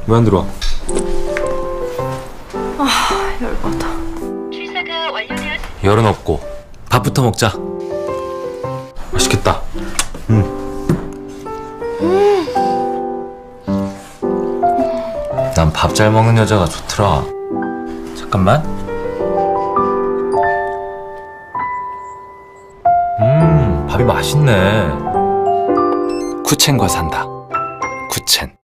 왜 안 들어와? 아, 열받아. 출사가 완료되었습니다. 열은 없고 밥부터 먹자. 맛있겠다. 난 밥 잘 먹는 여자가 좋더라. 잠깐만. 밥이 맛있네. 쿠첸과 산다. 쿠첸.